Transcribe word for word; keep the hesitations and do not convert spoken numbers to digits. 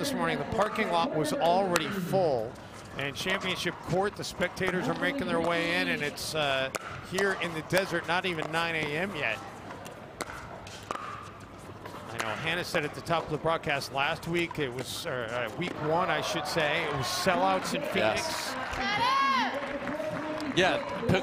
this morning, the parking lot was already full. And Championship Court, the spectators are making their way in, and it's uh, here in the desert, not even nine A M yet. I know Hannah said at the top of the broadcast last week, it was uh, week one, I should say, it was sellouts in Phoenix. Yes. Yeah,